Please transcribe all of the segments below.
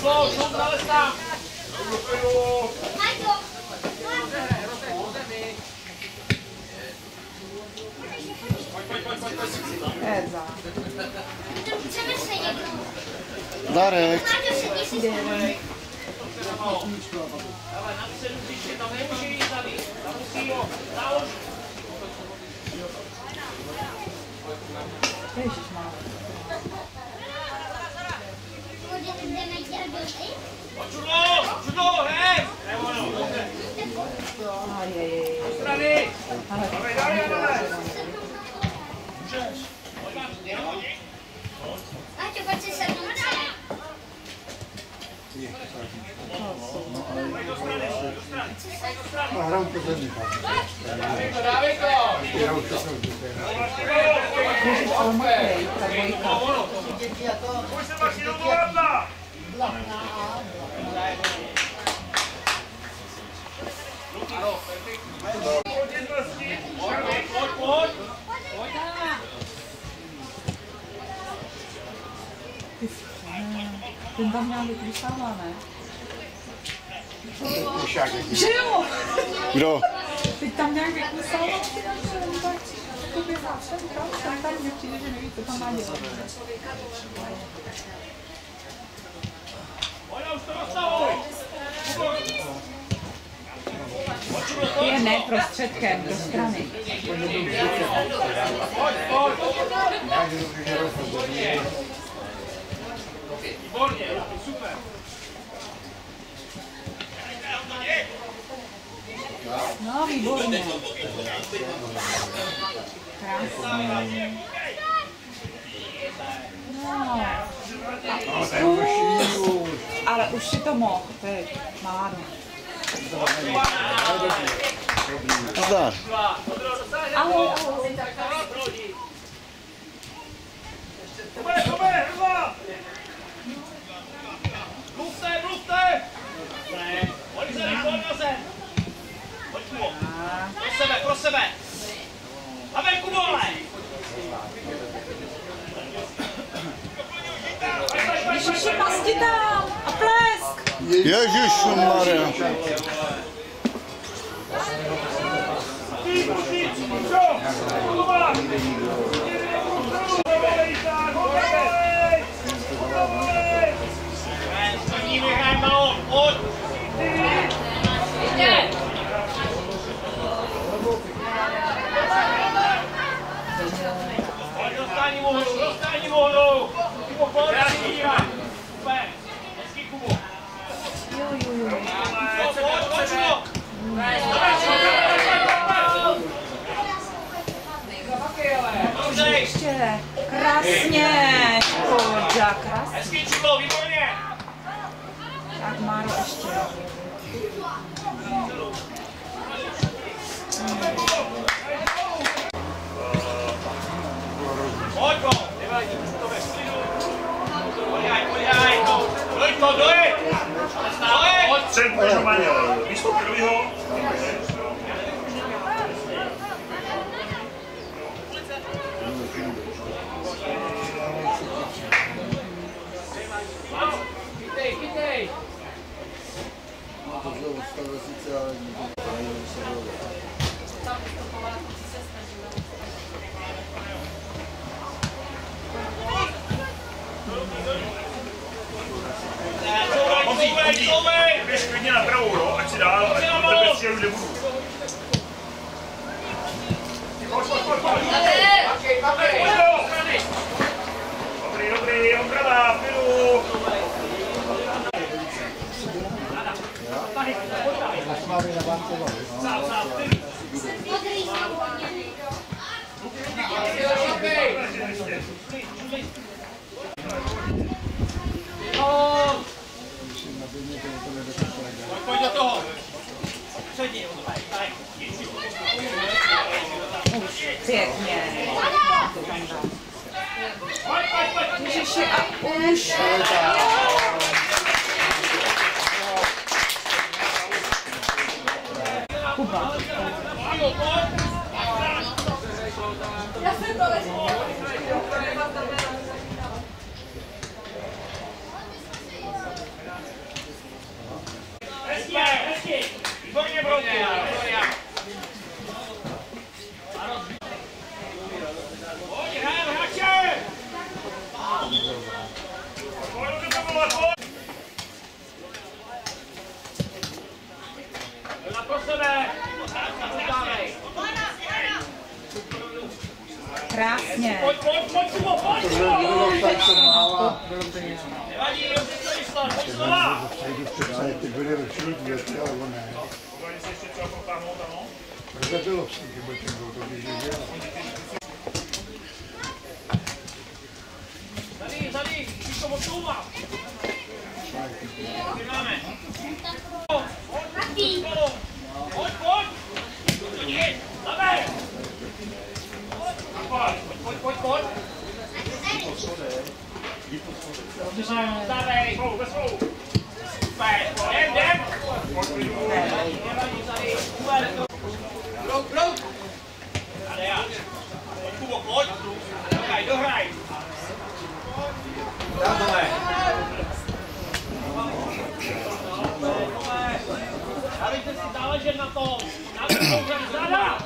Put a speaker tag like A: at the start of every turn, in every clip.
A: Darek. Hrám pozorný.
B: Pojď se Maxi do divadla!
C: Ten tam nějak vyklísává, ne? Že jo?
A: Kdo?
C: Teď tam nějak vyklísává, tak to by zase tam tak mě přijde, že neví, co tam má dělat. Je ne prostředkem, do strany.
B: Výborně, super.
C: No, výborně. Krásně. No. Ale už si to mohl, teď, málo.
A: Zdar.
C: Ahoj, ahoj.
B: Mluvte! Pojď se, pojď Kubo. Pro sebe! A ven Kubole!
C: Ježiši, pasti tam! A plesk!
A: Ježišmarja.
B: Dostání mohou! Kubo, pojď! Super! Hezký Kubo!
C: Ještě krásně! Škoda, krásně!
B: Hezký Čulo, výborně!
C: Tak Máro ještě.
B: Pojď go! Nevadí, to ve sklidu. Podívej! Dojď! Pojď!
D: Před požovaně místo prvního.
B: Chytej!
D: Běž klidně na pravou, jo, ať si dál, ať tebe přijel už nebudu. Dobrý, oprava, pilu.
B: Pojď do toho! Přední!
C: Pěkně. Ježiši, a už. Kuba.
B: Hezky, hezky. Výborně, Brouku. Pojď, hraj, hráče. Na pro sebe.
C: Krásně.
B: Pojď, Kubo, pojď, Kubo. Nevadí, dobře to vyšlo, pojď znova.
A: Ty byly ve všude věci, ale on ne.
D: Oni se ještě třeba protáhnout, ano?
A: Protože bylo všichni, byl ten gol, to když je dělal.
B: Tady, když to odsouvá. Vydáme. Pojď. Jdi, zavej. Pojď. Zavej. Jdem. Brouk. Tady já. Pojď, Kubo, pojď. Dohraj. Dávejte si záležet na tom. Záda.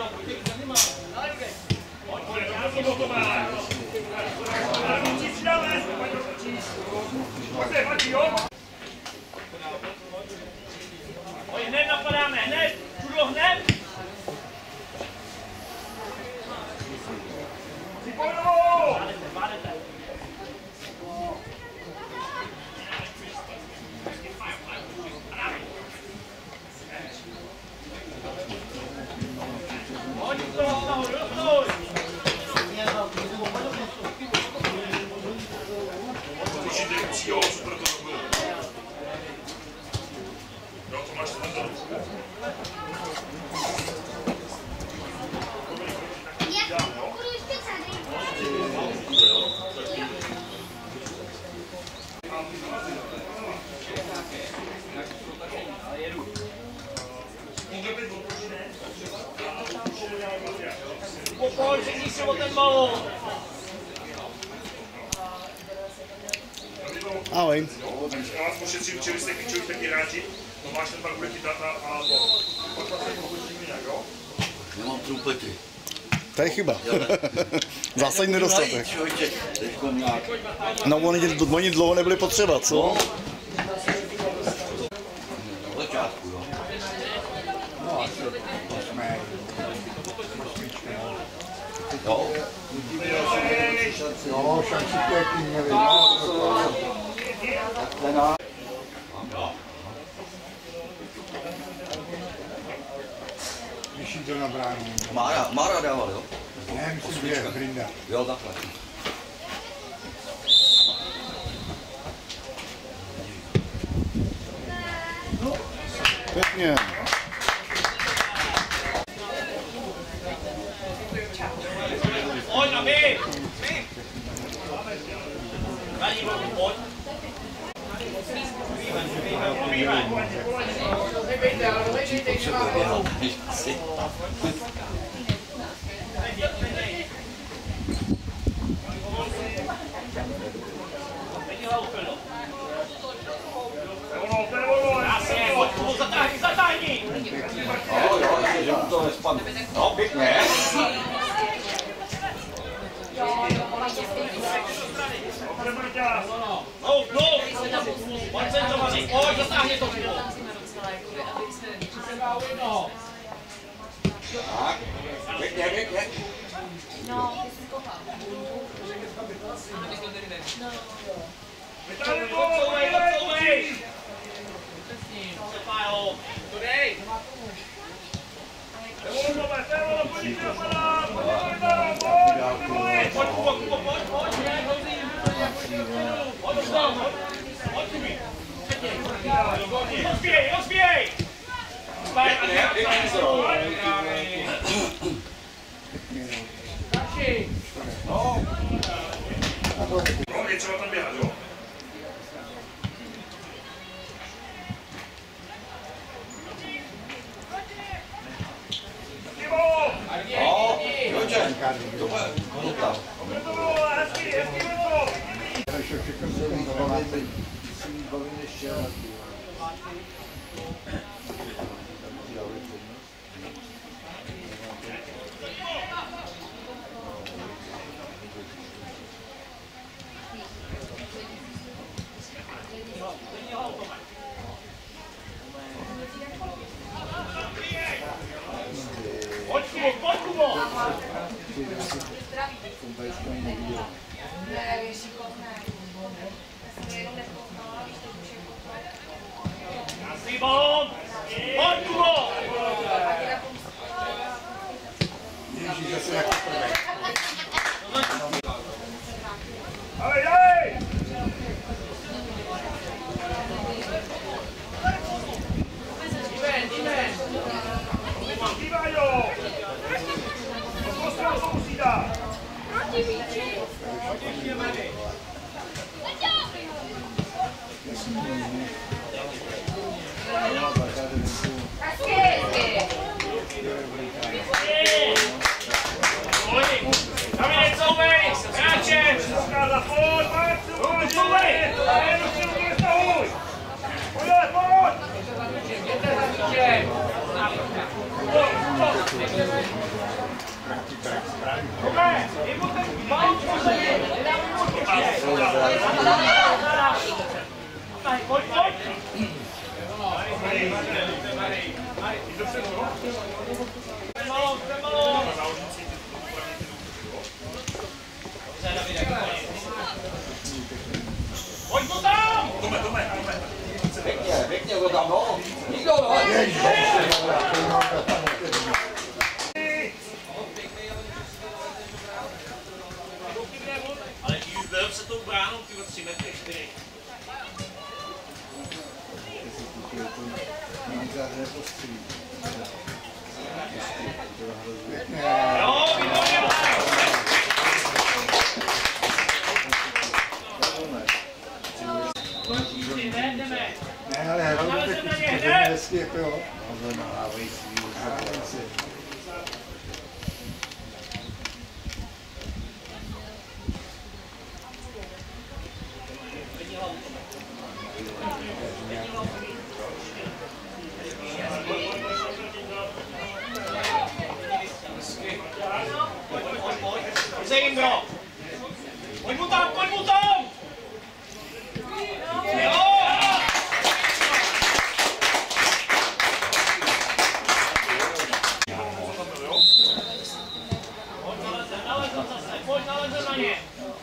B: Pojď, hned napadáme, hned. Čudlo, hned. Vládete. Pojď z toho nahoru, dostoj!
D: Určitě jo, super to bylo. Jo, to máš ten zadů.
B: Pojď, řekni si o ten balón.
A: Ahoj.
D: Já vás pošetřím, že vy jste klíčoví taky hráči, to máš ten pak bude chytat a to. Pak se pokusím jinak, jo?
E: Nemám trumpety.
A: To je chyba. Zásadní nedostatek. No oni dlouho nebyli potřeba, co?
E: Na začátku, jo.
A: No asi 8.
E: Jo.
A: No, šanci to jaký měli. Vyšší to na bránu.
E: Mára dával, jo?
A: Ne, myslím, že je Brinda.
E: Jo, takhle.
A: Pěkně.
B: Pojď, aby! Radí, pojď. Zatáhni!
E: Jo, že mu to nespadne. No, pěkně.
B: Koncentrovaný, pojď, zatáhni to.
E: Tak, pěkně.
B: Odsouvej! Today! Pojď, rozbíjej!
D: No, je třeba tam běhat, jo?
A: Ježíš, zase jako první.
D: Ale jej! Dívaj, jo! To postrel, co musí dát. Zkáza, pojď,
F: Pojď to tam!
E: Pěkně to tam, no. Nikdo, no.
F: Ale když byl se tou bránou, ty 3 metry, 4. Jo, výborně,
A: Ne, ale hlavně teď hezky jako jo. Nahávají svý
F: Zejmro! Pojď mu tam, pojď mu tam! Jo! Pojď nalezem na ně!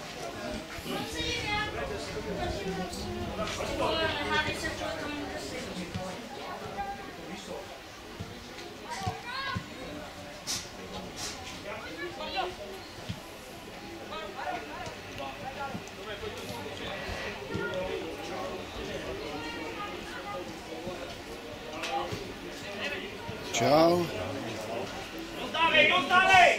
A: Čau.
F: Dostávej, dostávej!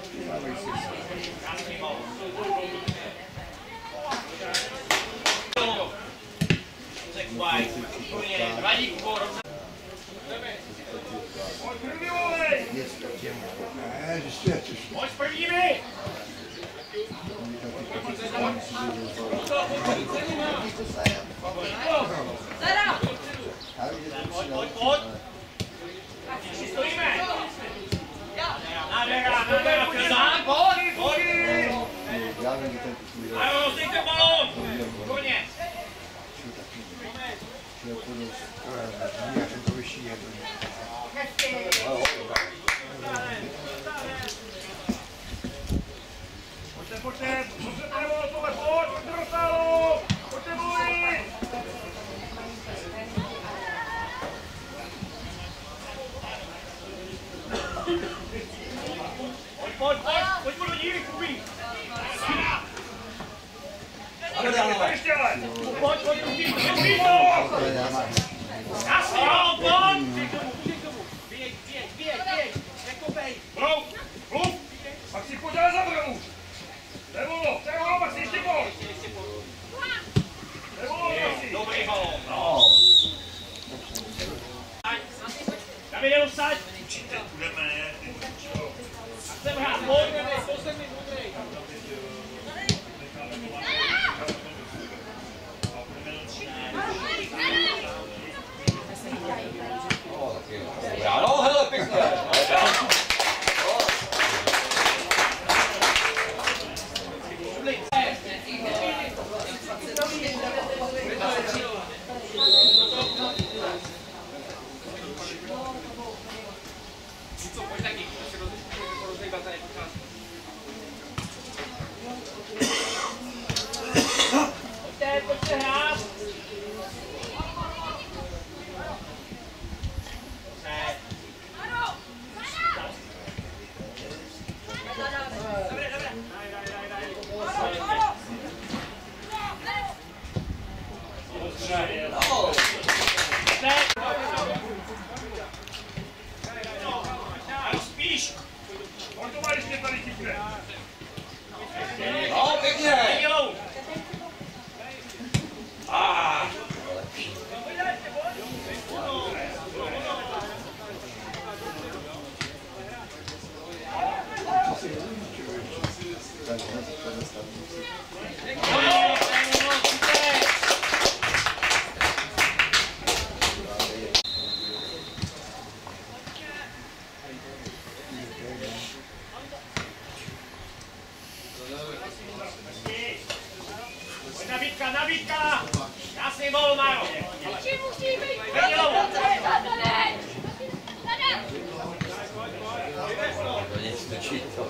A: Ne, ještě.
F: Pojď s prvními! Pojď, pojď! Všichni stojíme! Nádhera, Kazán, pojď, pojď! Ajo, rozdejte balón! Výborně!
A: To vyšší je.
D: Pojďte, pojďte dostalo! Pojďte bojit!
F: Pojď do díry, Kubí!
D: Ještě ale!
F: Pojď do díry, Kubí to! Jasný, jo, pojď! Běj, nekopej!
D: Brou, bluf! Pak si pojď ale za brou! Nevolo, Maxi, ještě pojď! Nevolo, Maxi!
F: Dobrý balón, no! Davide, usaď!
D: Určitě budeme,
F: Chcem hrát, pojď, poslední modrej! Pojďte hrát.
D: Spíš! On to má ještě tady chytne.
E: No, pěkně!
F: Nabídka! Jasný bol, Maro!
B: Musí být!
E: To nic nečí to.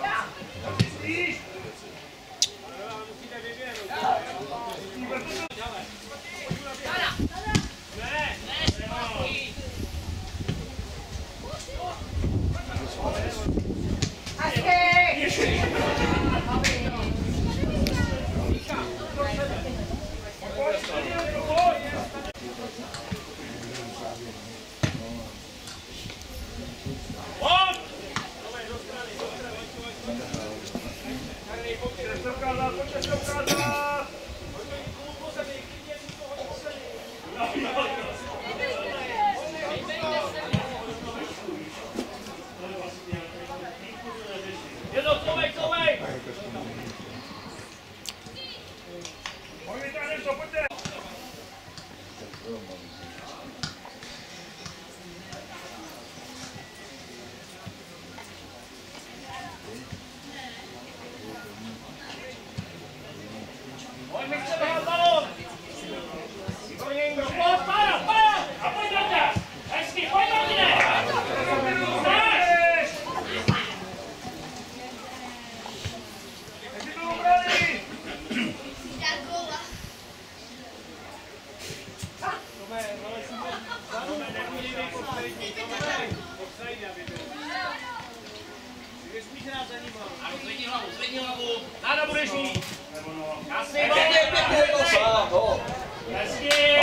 F: Zvedni hlavu! Náda budeš mít! Jasný bol! Hezky!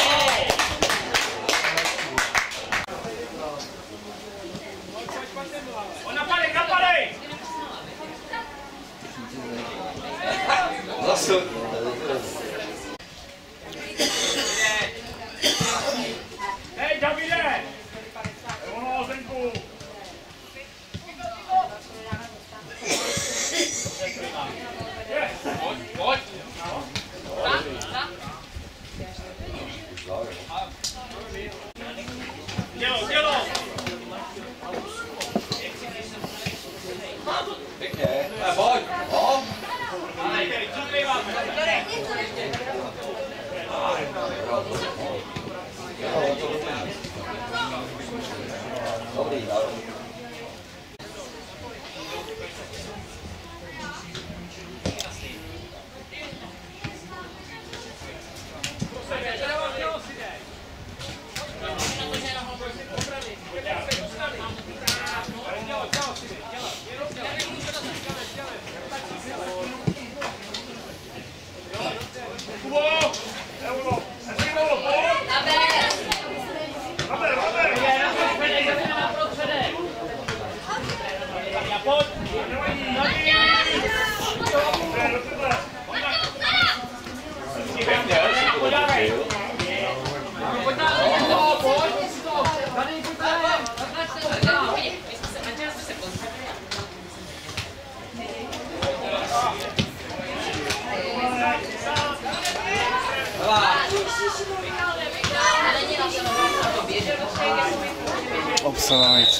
F: Napadej!
E: Zase.
F: Hej, Davide! Ono Zenku! Pojď! Dělo!
E: Pěkně. Pojď. Dobrý,
G: Obstávající.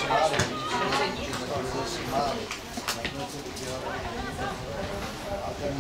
A: Málo.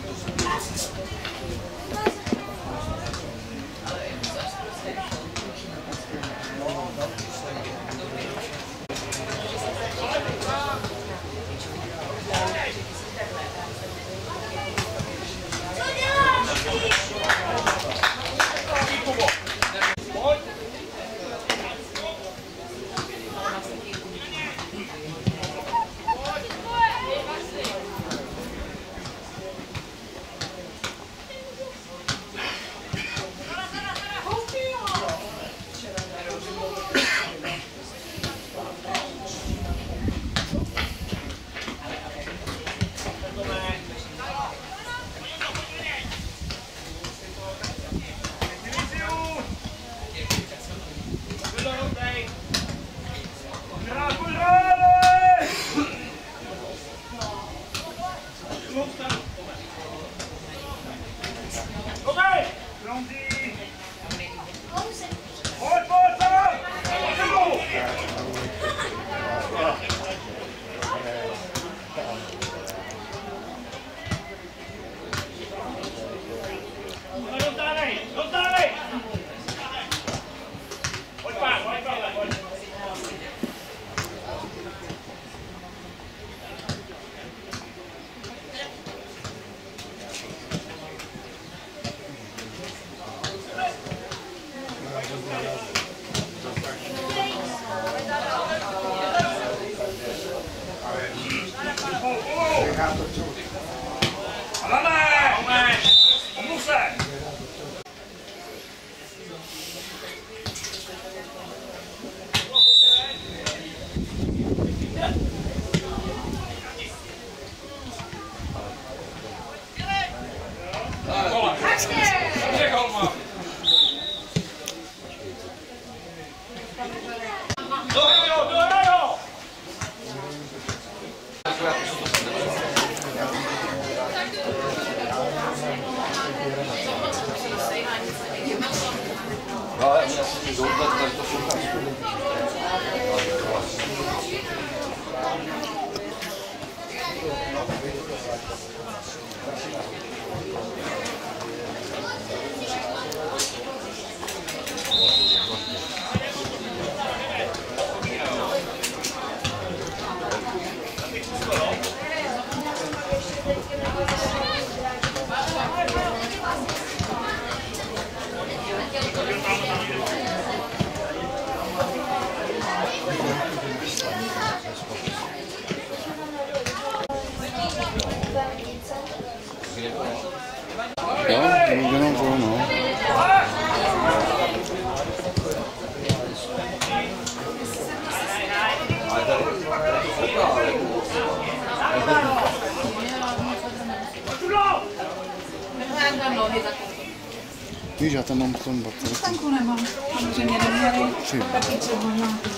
G: Víš, já tam mám v tom baterku.
C: Stanku nemám, protože mě neměli taky třeba nějaký.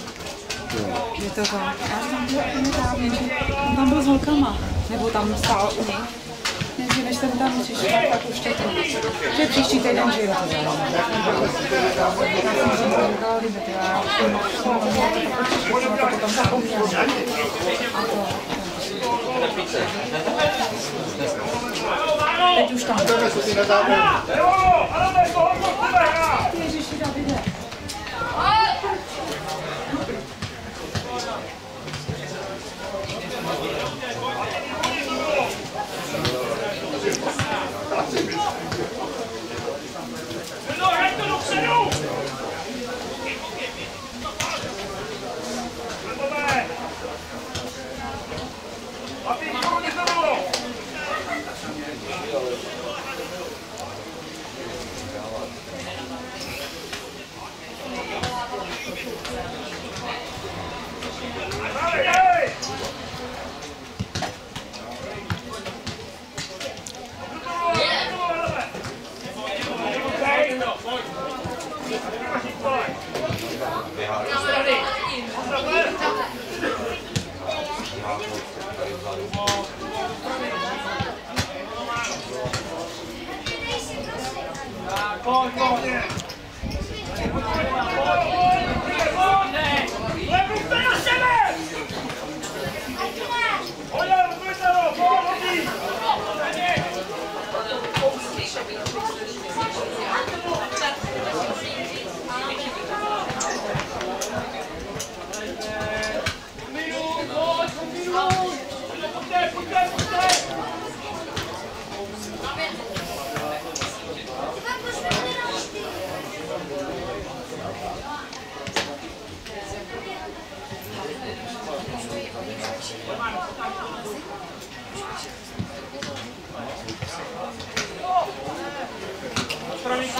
C: Je to tak. Já jsem tam byl s holkama, nebo tam stál u nich. Jenže než jsem tam přišla, tak už to je příští týden, že jo. Já jsem si to říkala, líbit, já jsem to potom zapomněla. A to... Teď už tam. Ježiši, Davide.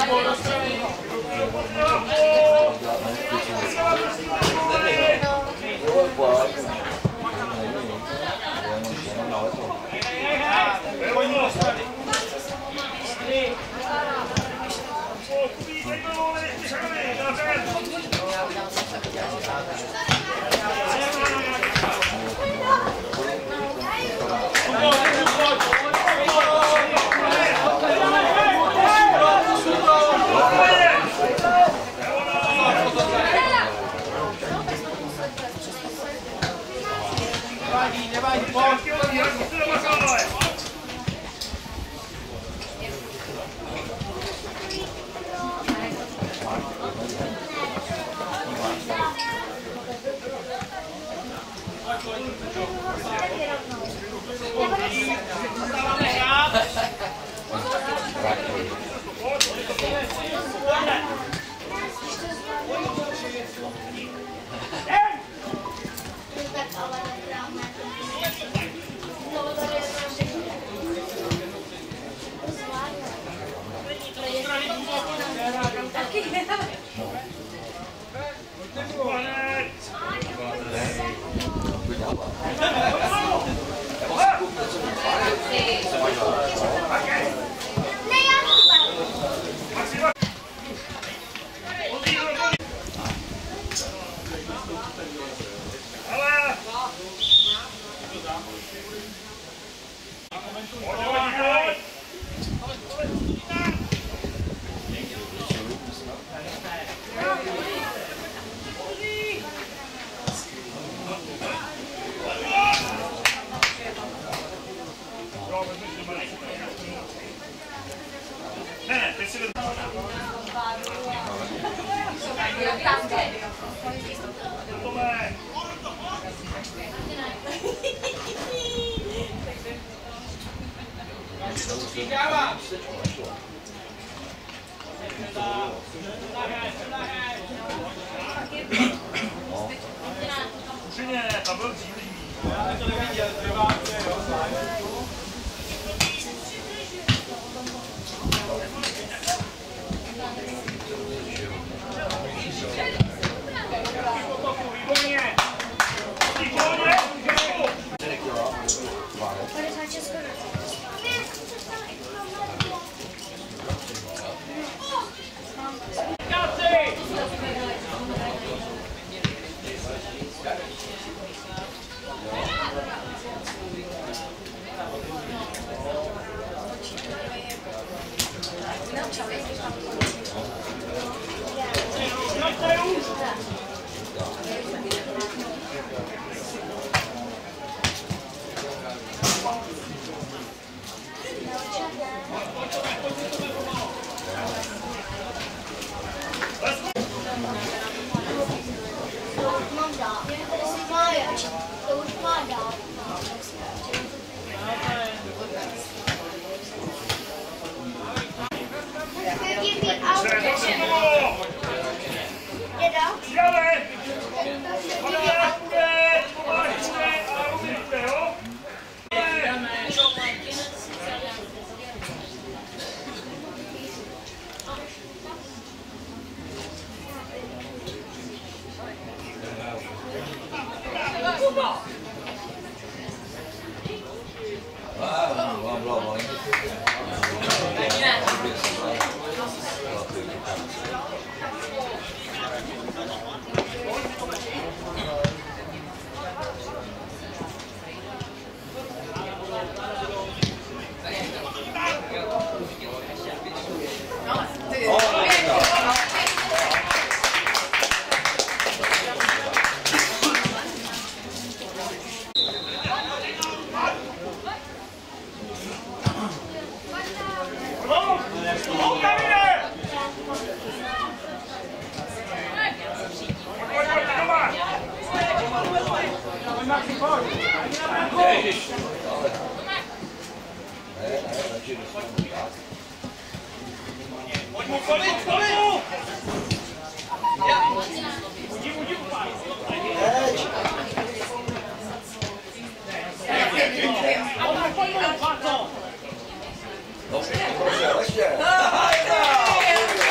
E: No, ještě.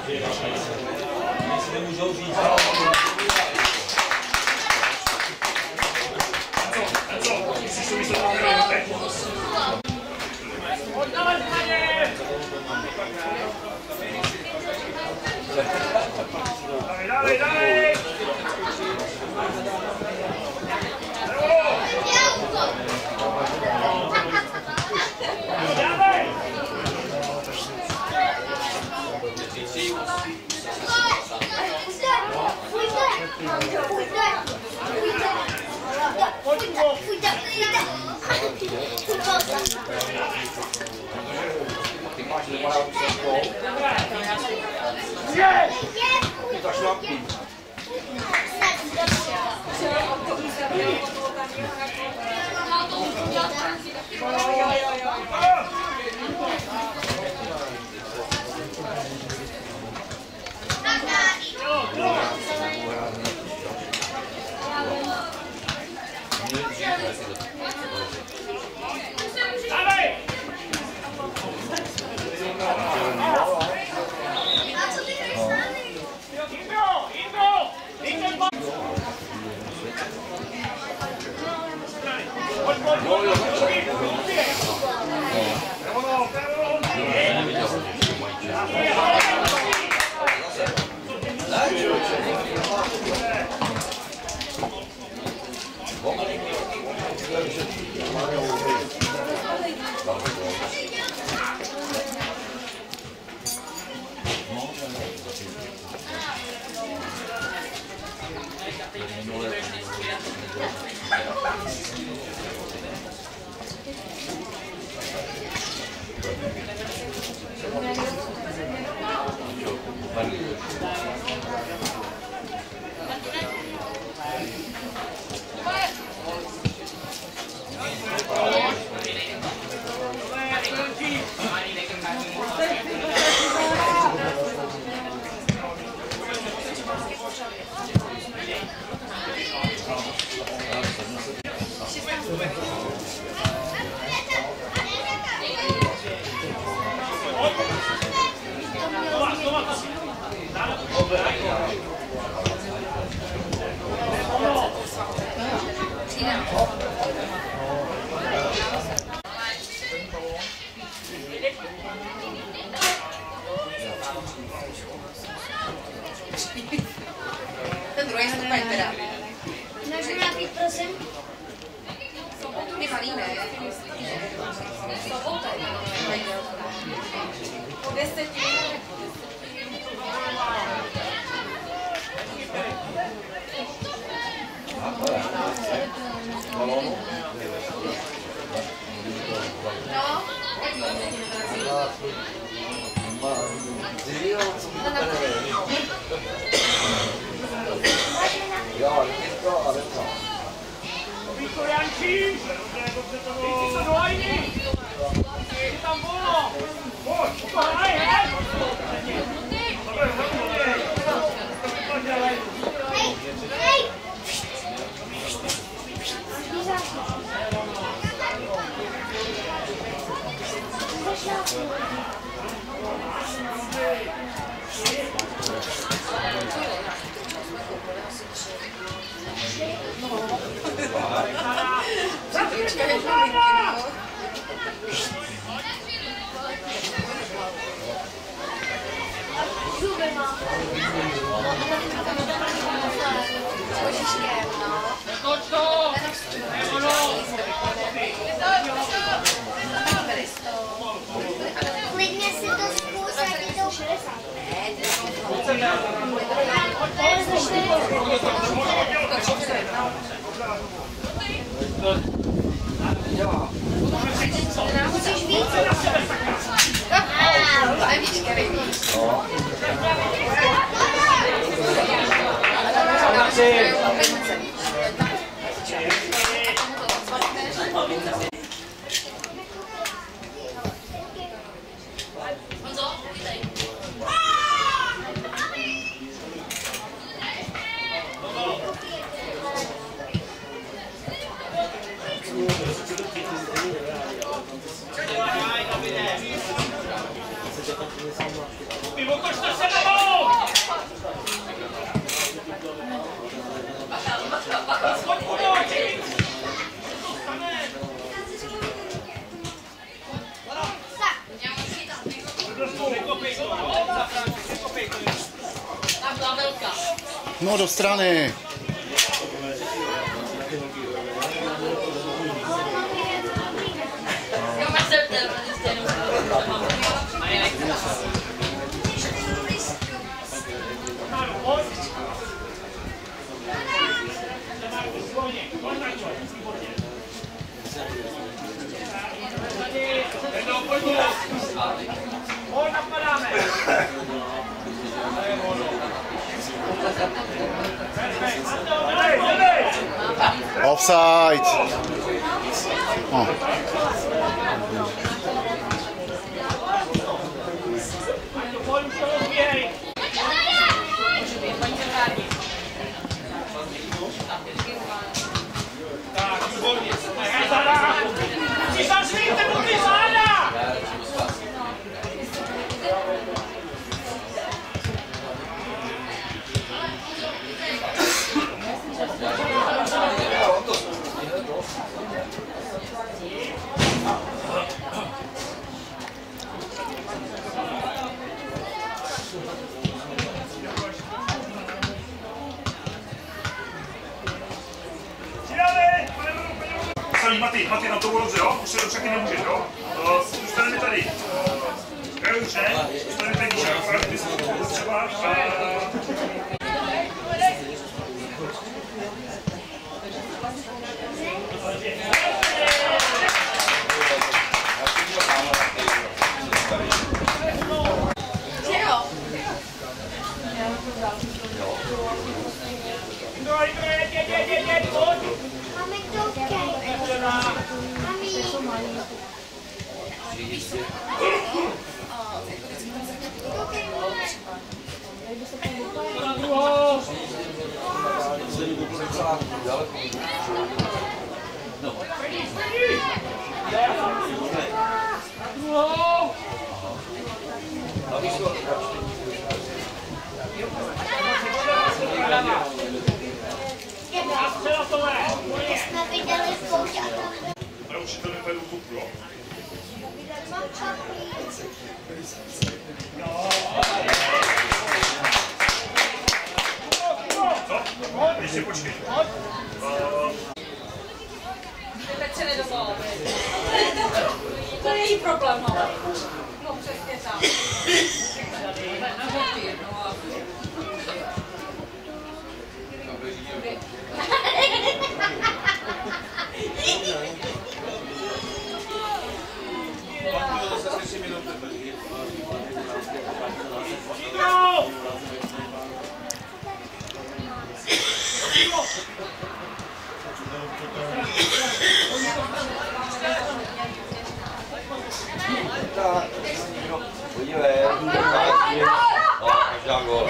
F: Dale, dale!
C: Ten druhý stupeň teda.
H: Můžu napít, prosím?
C: Ty malý ne. Sobota. Po 10.
F: Jančí! Ty se dolajni! Je tam volno! Pojď! Hej, hej!
H: Hej! Zuby má. Kožičkem, no.
F: Toč to!
H: Klidně si to zkus, ať je to 60. Musíš víc?
C: Nevíš, který víš.
F: Pivo, košte se na
G: No do strany. Offside. Oh.
F: Ci sono svinte tutti sala!
D: Mati, na to volze, jo? Už se do všaky nemůžeš, jo? Zůstaneme tady. Jo, už ne? Zůstaneme tady, že akorát ty se třeba.
H: Máme to jsme viděli pouť a tam...
D: Ale už to nepojedu kupu, jo? Co? Ještě počkej.
C: Teď se nedovolal. To je její problém, no. No přesně tam.
E: Podívej, každá gól.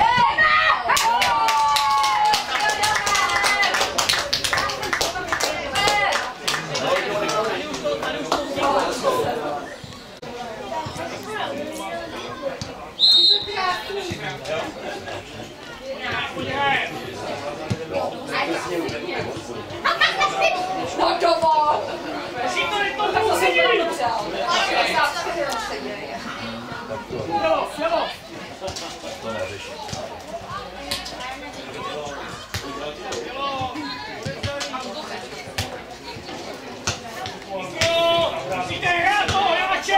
C: No dovol!
F: To se dělí! Jelo!
E: To neřeší.
F: Musíte hrát toho, Jovače!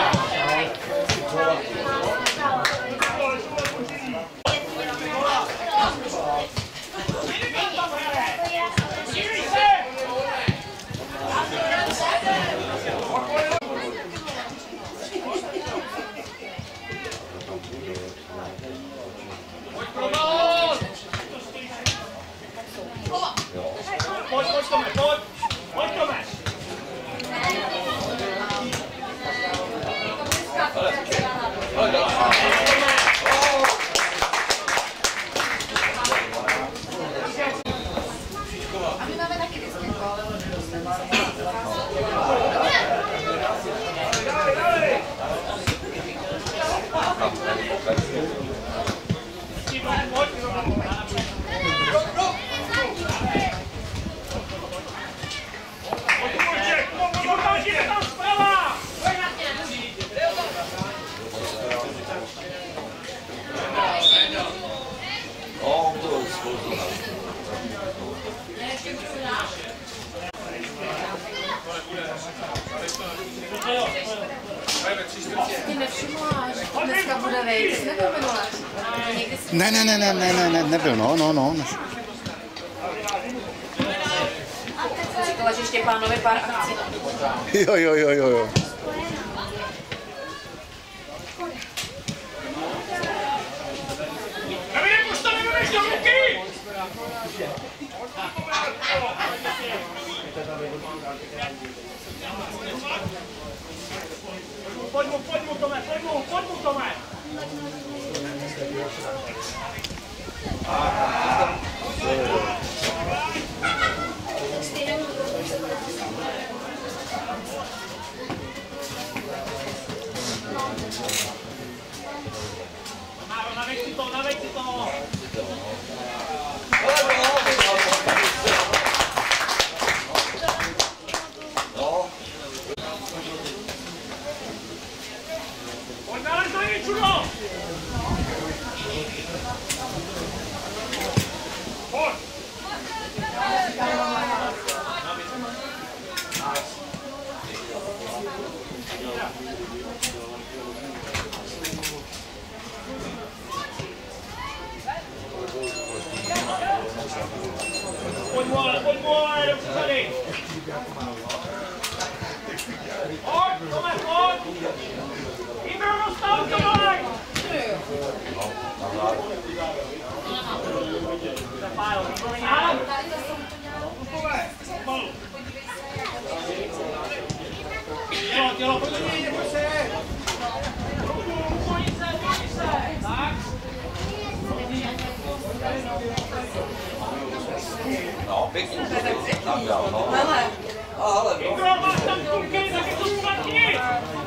F: Pojď, Tome, pojď, Tome!
C: A my máme taky vždycky gól.
E: No, to spolu.
C: všimla, že to dneska bude vejít. Jsi nebyl minule?
G: Ne, nebyl, no.
C: Říkala, že Štěpánovi pár akcí.
G: Jo.
F: Davide, postavíme do ruky! Pojď mu, Tome, pojď mu, Tome! Navej si to! Pojď nalez do něj, čudo! Pojď! Pojď mu, ale dobře tady! Pojď, Tome, pojď! Ibro, dostav to dolej! Zapájil, sám! Tělo, pojď do něj, pojď se! Pojď se! Tak!
E: No, pěkně. Nabral, no. Ale.
F: Ibro, máš tam kulky, tak je to špatně!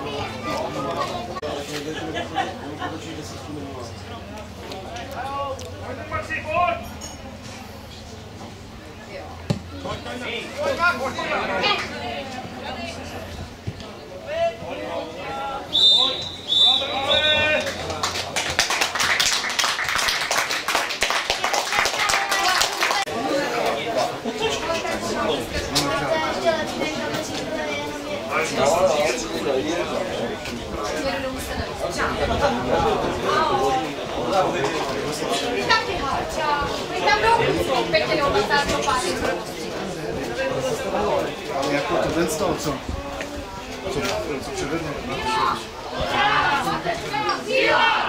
A: Ale jako to z toho, co předvedl.